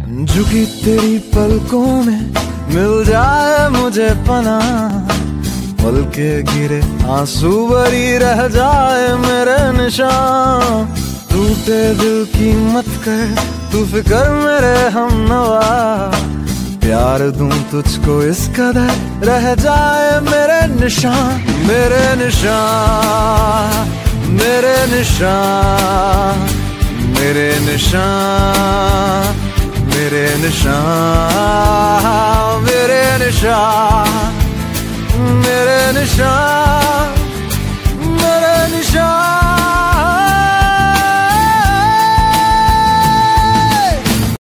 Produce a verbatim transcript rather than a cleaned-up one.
झुकी तेरी पलकों में मिल जाए मुझे पनाह, पल के गिरे आंसू भरी रह जाए मेरे निशान। टूटे दिल की मत कर तू फिक्र मेरे हमनवा, प्यार दूं तुझको इस कदर रह जाए मेरे निशान। मेरे निशान, मेरे निशान, मेरे निशान, मेरे निशान, मेरे निशान।